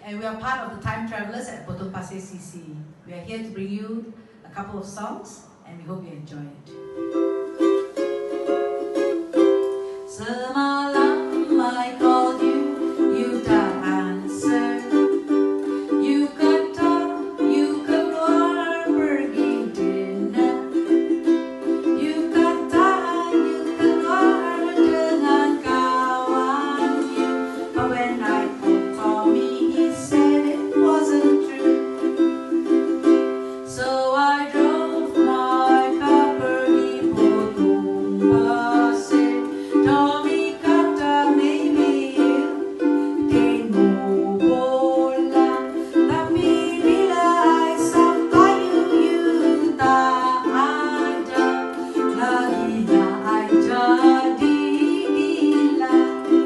And we are part of the Time Travelers at Potong Pasir CC. We are here to bring you a couple of songs, and we hope you enjoy it. Semalam I called you, you tak answer. You kata you keluar pergi dinner. You kata you keluar dengan kawan you. But when I called Tommy, he said it wasn't true. So I drove my car pergi Potong Pasir. Tommy kata maybe you tengok bola, tapi bila I sampai you tak ada. Laginya I jadi gila.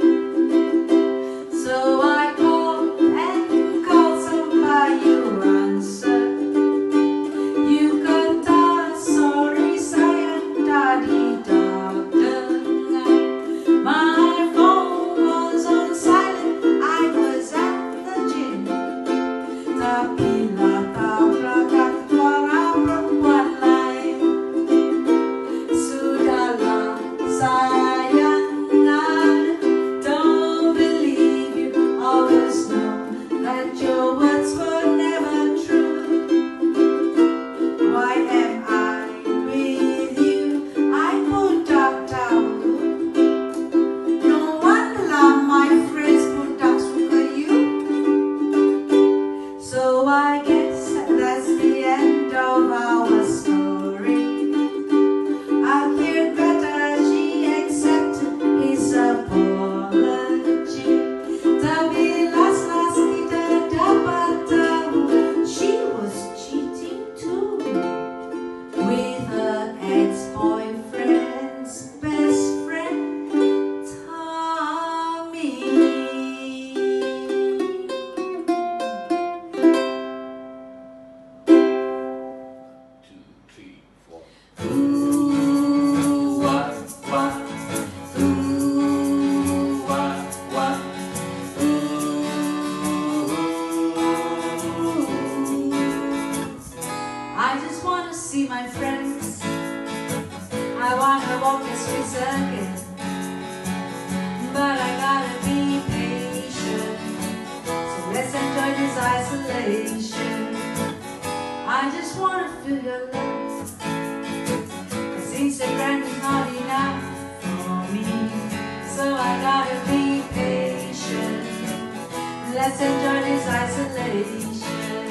So I called and called, sampai you answer. You kata sorry sayang tadi tak dengar. My phone was on silent, I was at the gym. Tapi lah tabrakan suara perempuan lain. Sudahlah sayang, I don't believe you. Always know that your words were never true. Why am I with you? I put up down. No wonder my friends put up suka you. So I guess that's the end of our story. I hear better she accepted his apology. Tapi last kita dapat tahu she was cheating too with her ex-boyfriend's best friend, Tommy. 2, 3, 4. Ooh, wah, wah. Ooh, wah, wah. Ooh. I just wanna see my friends. I wanna walk the streets again. But I gotta be patient. So let's enjoy this isolation. I just wanna feel your love. 'Cause Instagram is not enough for me. So I gotta be patient. Let's enjoy this isolation.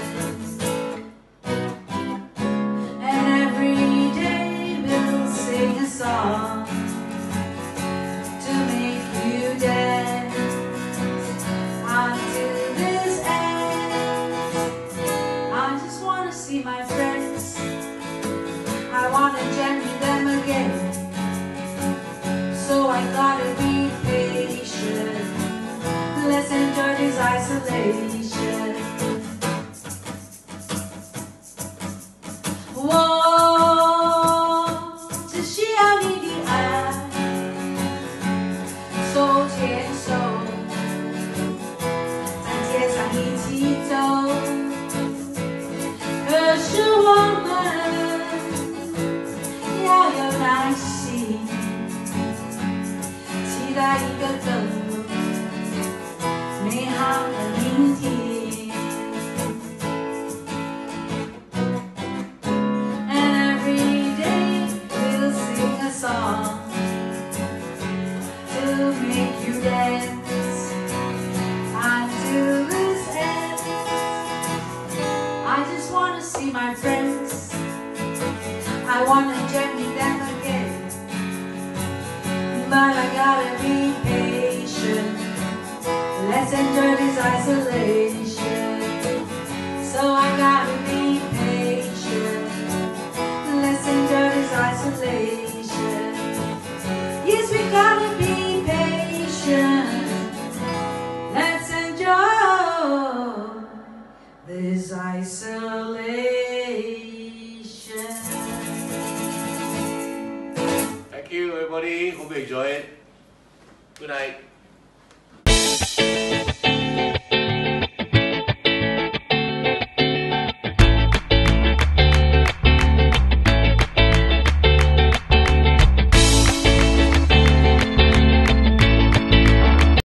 And every day we'll sing a song to make you dance until this ends. I just wanna see my friends. I wanna jam with them again. So I gotta be patient. Let's enjoy this isolation. Whoa, 只需要你的爱，手牵手，在街上一起走。可是我们要有耐心，期待一个更美好的明天。And every day we'll sing a song to make you dance until this ends. I just wanna see my friends. I wanna jam with them again. But I gotta be patient. Let's enjoy this isolation. So I gotta be patient. Let's enjoy this isolation. Yes, we gotta be patient. Let's enjoy this isolation. Thank you, everybody. Hope you enjoy it. Good night.